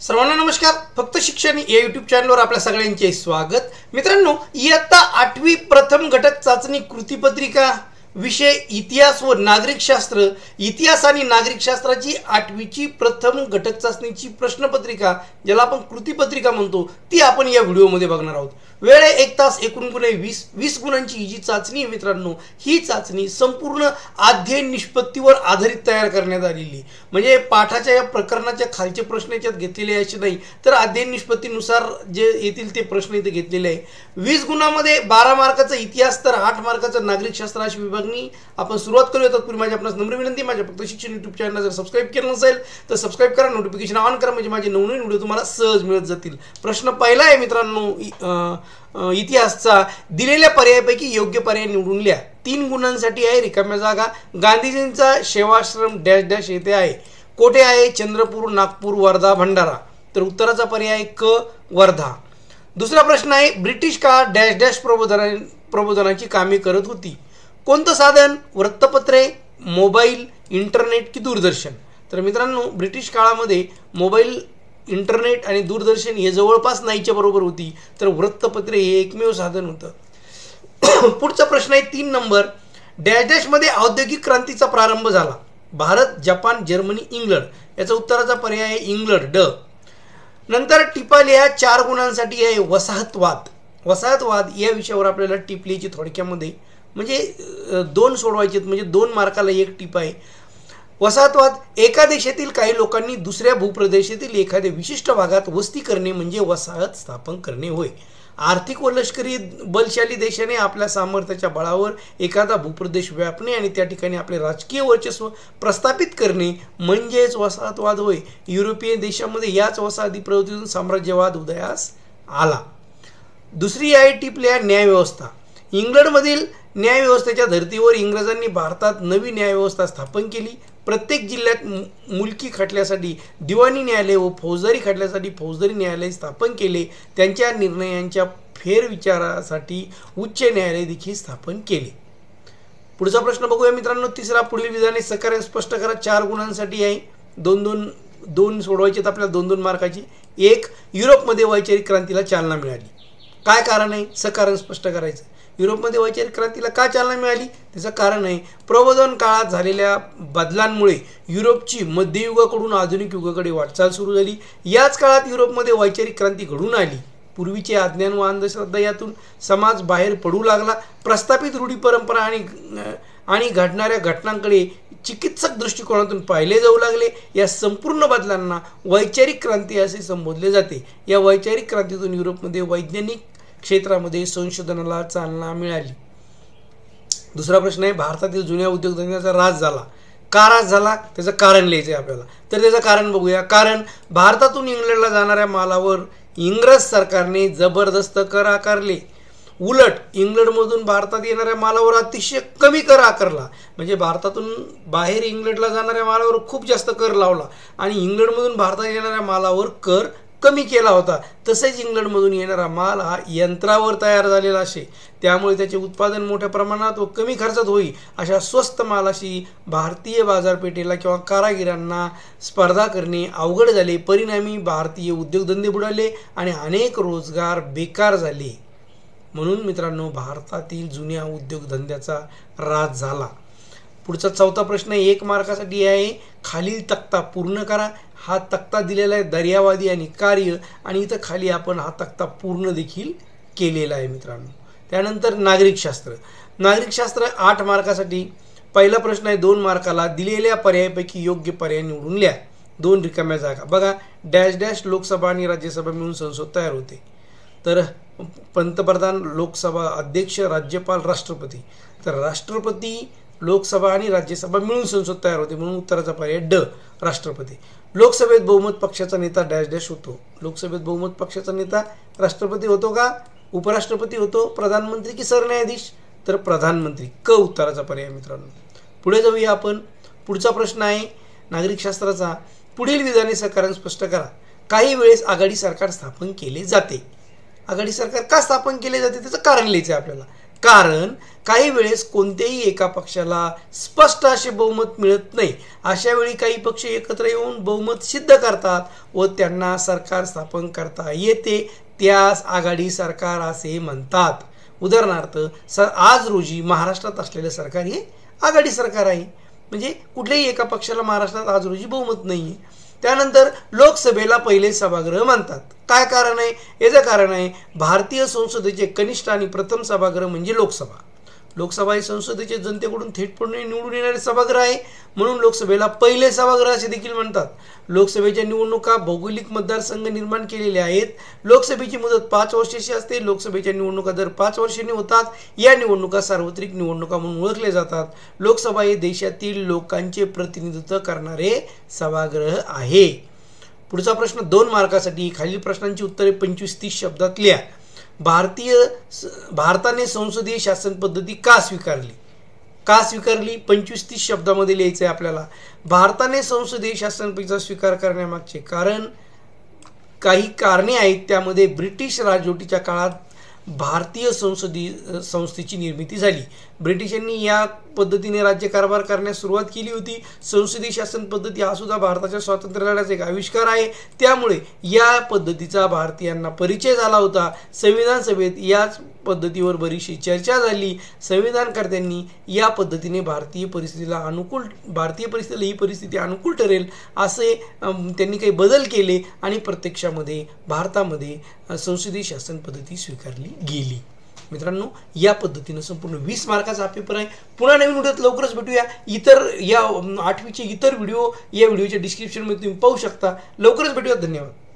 सर्वांना नमस्कार. फक्त शिक्षण या यूट्यूब चॅनलवर आपल्या सगळ्यांचे स्वागत. मित्रांनो, इयत्ता 8वी प्रथम घटक चाचणी कृतीपत्रिका विषय इतिहास व नागरिकशास्त्र, इतिहास आणि नागरिकशास्त्राची 8वीची प्रथम घटक चाचणीची प्रश्नपत्रिका, ज्याला आपण कृतीपत्रिका म्हणतो, ती आपण या व्हिडिओमध्ये बघणार आहोत. वेळ आहे 1 तास, एकूण गुण आहे 20 गुणांची ही जी चाचणी आहे मित्रांनो, ही चाचणी संपूर्ण अध्ययन निष्पत्तीवर आधारित तयार करण्यात आलेली. म्हणजे पाठाच्या या प्रकरणाच्या खालचे प्रश्न याच्यात घेतलेले असे नाही, तर अध्ययन निष्पत्तीनुसार जे येतील ते प्रश्न इथे घेतलेले आहे. 20 गुणामध्ये 12 मार्काचा इतिहास तर 8 मार्काचा नागरिकशास्त्र अशी विभागणी आपण सुरुवात करूया. तत्पूर्वी माझी आपणास नम्र विनंती, माझ्या फक्त शिक्षण यूट्यूब चॅनल जर सबस्क्राईब केलं नसेल तर सबस्क्राईब करा, नोटिफिकेशन ऑन करा, म्हणजे माझे नवनवीन व्हिडिओ तुम्हाला सहज मिळत जातील. प्रश्न पहिला आहे मित्रांनो, इतिहासचा. दिलेल्या पर्यायापैकी योग्य पर्याय निवडून लिहा. 3 गुणांसाठी आहे. रिकाम्या जागा. गांधीजींचा सेवाश्रम डॅश डॅश येथे आहे. कोठे आहे? चंद्रपूर, नागपूर, वर्धा, भंडारा. तर उत्तराचा पर्याय क, वर्धा. दुसरा प्रश्न आहे, ब्रिटिश काळ डॅश डॅश प्रबोधनाची कामे करत होती. कोणतं साधन? वृत्तपत्रे, मोबाईल, इंटरनेट की दूरदर्शन. तर मित्रांनो, ब्रिटिश काळामध्ये मोबाईल, इंटरनेट आणि दूरदर्शन हे जवळपास नाहीच्या बरोबर होती, तर वृत्तपत्रे हे एकमेव साधन होतं. पुढचा प्रश्न आहे 3 नंबर. डॅश डॅशमध्ये औद्योगिक क्रांतीचा प्रारंभ झाला. Bharat, Japan, Germany, England. याचा उत्तराचा पर्याय आहे इंग्लंड, ड. नंतर टिपा लिहा. 4 गुणांसाठी आहे वसाहतवाद. वसाहतवाद या विषयावर आपल्याला टिप लिहायची थोडक्यामध्ये, म्हणजे 2 सोडवायचे, म्हणजे 2 मार्काला 1 टिप आहे. वसाहतवाद, एका देशातील काही लोकांनी दुसऱ्या भूप्रदेशातील एखाद्या विशिष्ट भागात वस्ती करणे म्हणजे वसाहत स्थापन करणे होय. आर्थिक व लष्करी बलशाली देशाने आपल्या सामर्थ्याच्या बळावर एखादा भूप्रदेश व्यापणे आणि त्या ठिकाणी आपले राजकीय वर्चस्व प्रस्थापित करणे म्हणजेच वसाहतवाद होय. युरोपियन देशामध्ये याच वसाहती प्रवृत्तीतून साम्राज्यवाद उदयास आला. दुसरी आहे टिप लिहा, न्यायव्यवस्था. इंग्लंडमधील न्यायव्यवस्थेच्या धर्तीवर इंग्रजांनी भारतात नवी न्यायव्यवस्था स्थापन केली. प्रत्येक जिल्ह्यात मुलकी खटल्यासाठी दिवाणी न्यायालय व फौजदारी खटल्यासाठी फौजदारी न्यायालय स्थापन केले. त्यांच्या निर्णयांच्या फेरविचारासाठी उच्च न्यायालय देखील स्थापन केले. पुढचा प्रश्न बघूया मित्रांनो, तिसरा. पुढील विधाने सकारात्मक स्पष्ट करा. 4 गुणांसाठी आहे. 2 सोडवायचे आपल्याला 2 मार्काची. 1. युरोपमध्ये वैचारिक क्रांतीला चालना मिळाली. काय कारण आहे? सकारण स्पष्ट करायचं. युरोपमध्ये वैचारिक क्रांतीला का चालना मिळाली? त्याचं कारण आहे, प्रबोधन काळात झालेल्या बदलांमुळे युरोपची मध्ययुगाकडून आधुनिक युगाकडे वाटचाल सुरू झाली. याच काळात युरोपमध्ये वैचारिक क्रांती घडून आली. पूर्वीचे अज्ञान व अंधश्रद्धा यातून समाज बाहेर पडू लागला. प्रस्थापित रूढी परंपरा आणि घडणाऱ्या घटनांकडे चिकित्सक दृष्टिकोनातून पाहिले जाऊ लागले. या संपूर्ण बदलांना वैचारिक क्रांती असे संबोधले जाते. या वैचारिक क्रांतीतून युरोपमध्ये वैज्ञानिक क्षेत्रामध्ये संशोधनाला चालना मिळाली. दुसरा प्रश्न आहे, भारतातील जुन्या उद्योगधंद्याचा ऱ्हास झाला. का ऱ्हास झाला? त्याचं कारण लिहायचं आहे आपल्याला. तर त्याचं कारण बघूया. कारण भारतातून इंग्लंडला जाणाऱ्या मालावर इंग्रज सरकारने जबरदस्त कर आकारले. उलट इंग्लंडमधून भारतात येणाऱ्या मालावर अतिशय कमी कर आकारला. म्हणजे भारतातून बाहेर इंग्लंडला जाणाऱ्या मालावर खूप जास्त कर लावला आणि इंग्लंडमधून भारतात येणाऱ्या मालावर कर कमी केला होता. तसेच इंग्लंडमधून येणारा माल हा यंत्रावर तयार झालेला असे, त्यामुळे त्याचे उत्पादन मोठ्या प्रमाणात व कमी खर्चात होई. अशा स्वस्त मालाशी भारतीय बाजारपेठेला किंवा कारागिरांना स्पर्धा करणे अवघड झाले. परिणामी भारतीय उद्योगधंदे बुडाले आणि अनेक रोजगार बेकार झाले. म्हणून मित्रांनो, भारतातील जुन्या उद्योगधंद्याचा ऱ्हास झाला. पुढचा 4था प्रश्न 1 मार्कासाठी आहे. खालील तक्ता पूर्ण करा. हा तक्ता दिलेला आहे दर्यावादी आणि कार्य, आणि इथं खाली आपण हा तक्ता पूर्ण देखील केलेला आहे मित्रांनो. त्यानंतर नागरिकशास्त्र. नागरिकशास्त्र 8 मार्कासाठी. पहिला प्रश्न आहे 2 मार्काला. दिलेल्या पर्यायापैकी योग्य पर्याय निवडून लिहा. 2 रिकाम्या जागा. बघा, डॅश डॅश लोकसभा आणि राज्यसभा मिळून संसद तयार होते. तर पंतप्रधान, लोकसभा अध्यक्ष, राज्यपाल, राष्ट्रपती. तर राष्ट्रपती, लोकसभा आणि राज्यसभा मिळून संसद तयार होते, म्हणून उत्तराचा पर्याय ड, राष्ट्रपती. लोकसभेत बहुमत पक्षाचा नेता डॅश डॅश होतो. लोकसभेत बहुमत पक्षाचा नेता राष्ट्रपती होतो का उपराष्ट्रपती होतो, प्रधानमंत्री की सरन्यायाधीश? तर प्रधानमंत्री, क उत्तराचा पर्याय मित्रांनो. पुढे जाऊया आपण. पुढचा प्रश्न आहे नागरिकशास्त्राचा. पुढील विधाने सकारात्मक स्पष्ट करा. काही वेळेस आघाडी सरकार स्थापन केले जाते. आघाडी सरकार का स्थापन केले जाते त्याचं कारण लिहायचं आहे आपल्याला. कारण काही वेळेस कोणत्याही एका पक्षाला स्पष्ट असे बहुमत मिळत नाही. अशा वेळी काही पक्ष एकत्र येऊन बहुमत सिद्ध करतात व त्यांना सरकार स्थापन करता येते. त्यास आघाडी सरकार असे म्हणतात. उदाहरणार्थ आज रोजी महाराष्ट्रात असलेले सरकार हे आघाडी सरकार आहे. म्हणजे कुठल्याही एका पक्षाला महाराष्ट्रात आज रोजी बहुमत नाही आहे. त्यानंतर लोकसभेला पहिले सभागृह मानतात. काय कारण आहे? याचं कारण आहे भारतीय संसदेचे कनिष्ठ आणि प्रथम सभागृह म्हणजे लोकसभा. लोकसभा ही संसदेचे जनतेकडून थेटपणे निवडून येणारे सभागृह आहे, म्हणून लोकसभेला पहिले सभागृह असे देखील म्हणतात. लोकसभेच्या निवडणुका भौगोलिक मतदारसंघ निर्माण केलेले आहेत. लोकसभेची मुदत 5 वर्षाची असते. लोकसभेच्या निवडणुका दर 5 वर्षांनी होतात. या निवडणुका सार्वत्रिक निवडणुका म्हणून ओळखल्या जातात. लोकसभा हे देशातील लोकांचे प्रतिनिधित्व करणारे सभागृह आहे. पुढचा प्रश्न 2 मार्कासाठी. खालील प्रश्नांची उत्तरे 25-30 शब्दात लिहा. भारताने संसदीय शासन पद्धती का स्वीकारली? 25-30 शब्दामध्ये लिहायचं आहे आपल्याला. भारताने संसदीय शासन पद्धतीचा स्वीकार करण्यामागचे कारण काही कारणे आहेत. त्यामध्ये ब्रिटिश राजवटीच्या काळात भारतीय संस्थेची निर्मिती झाली. ब्रिटिशांनी या पद्धतीने राज्यकारभार करण्यास सुरुवात केली होती. संसदीय शासन पद्धती हा सुद्धा भारताच्या स्वातंत्र्य लढ्याचा एक आविष्कार आहे. त्यामुळे या पद्धतीचा भारतीयांना परिचय झाला होता. संविधान सभेत याच पद्धतीवर बरीचशी चर्चा झाली. संविधानकर्त्यांनी या पद्धतीने भारतीय परिस्थितीला ही परिस्थिती अनुकूल ठरेल असे त्यांनी काही बदल केले आणि प्रत्यक्षामध्ये भारतामध्ये संसदीय शासन पद्धती स्वीकारली गेली. मित्रांनो, या पद्धतीनं संपूर्ण 20 मार्काचा पेपर आहे. पुन्हा नवीन व्हिडिओत लवकरच भेटूया. या 8वीचे इतर व्हिडिओ या व्हिडिओच्या डिस्क्रिप्शनमध्ये तुम्ही पाहू शकता. लवकरच भेटूया. धन्यवाद.